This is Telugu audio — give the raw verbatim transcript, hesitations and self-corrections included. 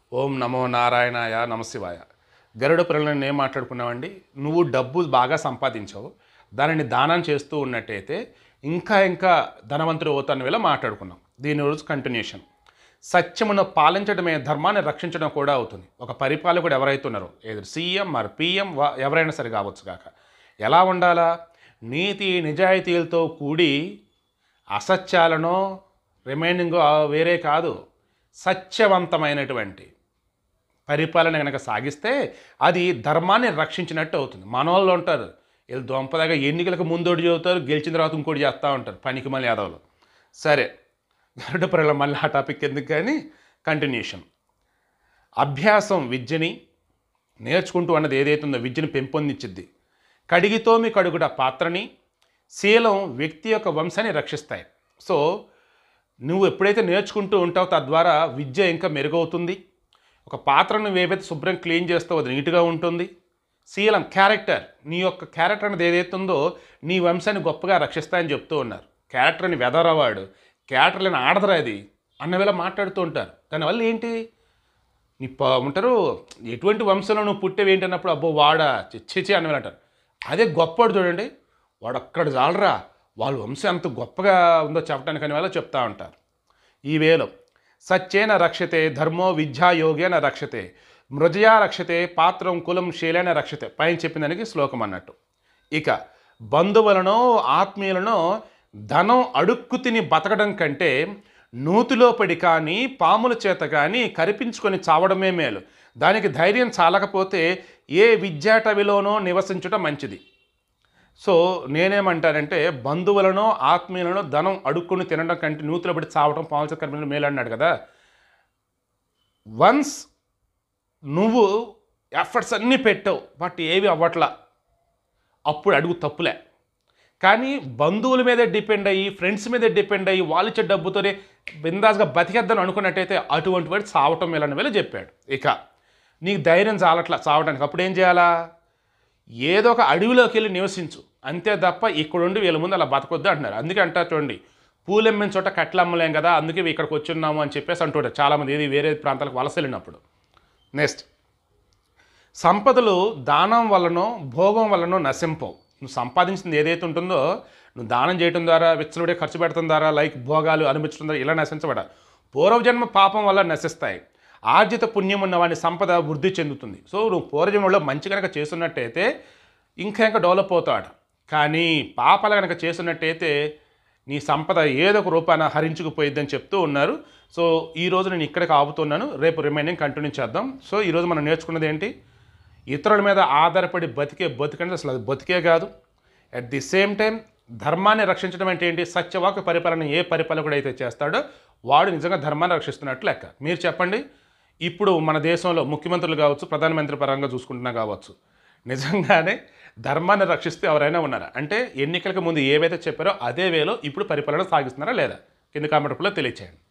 ఓం నమో నారాయణాయ నమశివాయ. గరుడ పురాణం ఏం మాట్లాడుకున్నామండి? నువ్వు డబ్బు బాగా సంపాదించావు, దానిని దానం చేస్తూ ఉన్నట్టయితే ఇంకా ఇంకా ధనవంతుడు అవుతాను వేళ మాట్లాడుకున్నాం. దీని రోజు కంటిన్యూషన్. సత్యమును పాలించడమే ధర్మాన్ని రక్షించడం కూడా అవుతుంది. ఒక పరిపాలకుడు ఎవరైతే ఉన్నారో, ఏదో సీఎం మరి పిఎం ఎవరైనా సరే కావచ్చు కాక, ఎలా ఉండాలా? నీతి నిజాయితీలతో కూడి అసత్యాలను రిమైనింగ్ వేరే కాదు, సత్యవంతమైనటువంటి పరిపాలన కనుక సాగిస్తే అది ధర్మాన్ని రక్షించినట్టు అవుతుంది. మనోళ్ళు ఉంటారు, వీళ్ళు దొంపదాగా ఎన్నికలకు ముందోటి చదువుతారు, గెలిచిన తర్వాత ఇంకోటి చేస్తూ ఉంటారు పనికి మళ్ళీ యాదవులు. సరే, గరుడ పురాణం మళ్ళీ ఆ టాపిక్ ఎందుకు కానీ కంటిన్యూషన్. అభ్యాసం విద్యని నేర్చుకుంటూ అన్నది ఏదైతుందో విద్యను పెంపొందించిద్ది. కడిగితో మీ కడుగుట పాత్రని, శీలం వ్యక్తి యొక్క వంశాన్ని రక్షిస్తాయి. సో నువ్వు ఎప్పుడైతే నేర్చుకుంటూ ఉంటావో తద్వారా విద్య ఇంకా మెరుగవుతుంది. ఒక పాత్రను ఏవైతే శుభ్రం క్లీన్ చేస్తావో అది నీట్గా ఉంటుంది. శీలం క్యారెక్టర్, నీ యొక్క క్యారెక్టర్ అనేది ఏదైతుందో నీ వంశాన్ని గొప్పగా రక్షిస్తాయని చెప్తూ ఉన్నారు. క్యారెక్టర్ని వెదరవాడు, క్యారెక్టర్ని ఆడదరా అది అన్నవేళ మాట్లాడుతూ ఉంటారు. దానివల్ల ఏంటి, నీ ప ఉంటారు ఎటువంటి వంశంలో నువ్వు పుట్టేవి ఏంటి అన్నప్పుడు అబ్బో వాడా చిచ్చి అన్నవేళ అంటారు. అదే గొప్పవాడు చూడండి, వాడు అక్కడ చాలరా, వాళ్ళ వంశం ఎంత గొప్పగా ఉందో చెప్పడానికి అనే వాళ్ళ చెప్తా ఉంటారు. ఈ వేలో సత్యేన రక్షతే ధర్మో విద్యా యోగేన రక్షతే మృజయా రక్షతే పాత్రం కులం శీలేన రక్షతే పైన చెప్పిన దానికి శ్లోకం అన్నట్టు. ఇక బంధువులను ఆత్మీయులను ధనం అడుక్కు తిని బతకడం కంటే నూతిలో పడి కానీ పాముల చేత కానీ కరిపించుకొని చావడమే మేలు. దానికి ధైర్యం చాలకపోతే ఏ విద్యాటవిలోనో నివసించడం మంచిది. సో నేనేమంటానంటే బంధువులను ఆత్మీయులను ధనం అడుక్కుని తినడం కంటే నూతిలో పడి చావడం పాముల చేత కరిపించడం మేలు అన్నాడు కదా. వన్స్ నువ్వు ఎఫర్ట్స్ అన్నీ పెట్టావు బట్ ఏవి అవ్వట్లా, అప్పుడు అడుగు తప్పులే. కానీ బంధువుల మీదే డిపెండ్ అయ్యి ఫ్రెండ్స్ మీదే డిపెండ్ అయ్యి వాళ్ళు ఇచ్చే డబ్బుతోనే బిందాస్గా బతికేద్దాను అనుకున్నట్టయితే అటువంటి వాడు చావటం మేలని వేళ చెప్పాడు. ఇక నీకు ధైర్యం చాలట్లా చావడానికి, అప్పుడు ఏం చేయాలా? ఏదో ఒక అడవిలోకి వెళ్ళి నివసించు, అంతే తప్ప ఇక్కడుండి వీళ్ళ ముందు అలా బతకొద్దు అంటున్నారు. అందుకే అంటారు చూడండి, పూలు అమ్మిన చోట కట్టలు అమ్మలేం కదా, అందుకే ఇక్కడికి వచ్చున్నాము అని చెప్పేసి అంటుంటారు చాలామంది, ఏది వేరే ప్రాంతాలకు వలస వెళ్ళినప్పుడు. నెక్స్ట్, సంపదలు దానం వలనో భోగం వలనో నశింపవు. నువ్వు సంపాదించింది ఏదైతే ఉంటుందో నువ్వు దానం చేయడం ద్వారా విచ్చలుడే ఖర్చు పెట్టడం ద్వారా లైక్ భోగాలు అనుభవించడం ద్వారా ఇలా నశించబడ, పూర్వజన్మ పాపం వల్ల నశిస్తాయి. ఆర్జిత పుణ్యం ఉన్న వాడి సంపద వృద్ధి చెందుతుంది. సో నువ్వు పూర్వజన్మలో మంచి కనుక చేస్తున్నట్టయితే ఇంకా ఇంకా డెవలప్ అవుతాడు. కానీ పాపాలు కనుక చేస్తున్నట్టయితే నీ సంపద ఏదో ఒక రూపాన హరించుకుపోయిద్దని చెప్తూ ఉన్నారు. సో ఈరోజు నేను ఇక్కడికి ఆపుతున్నాను, రేపు రిమైనింగ్ కంటిన్యూ చేద్దాం. సో ఈరోజు మనం నేర్చుకున్నది ఏంటి? ఇతరుల మీద ఆధారపడి బతికే బతికంటే అసలు అది బతికే కాదు. అట్ ది సేమ్ టైం ధర్మాన్ని రక్షించడం అంటే ఏంటి? సత్యవాక్య పరిపాలన ఏ పరిపాలకుడు అయితే చేస్తాడో వాడు నిజంగా ధర్మాన్ని రక్షిస్తున్నట్లు లెక్క. మీరు చెప్పండి, ఇప్పుడు మన దేశంలో ముఖ్యమంత్రులు కావచ్చు, ప్రధానమంత్రి పరంగా చూసుకుంటున్నా కావచ్చు, నిజంగానే ధర్మాన్ని రక్షిస్తూ ఎవరైనా ఉన్నారా? అంటే ఎన్నికలకు ముందు ఏవైతే చెప్పారో అదే వేలో ఇప్పుడు పరిపాలన సాగిస్తున్నారా లేదా? కింద కామెంట్ రూపంలో తెలియచేయండి.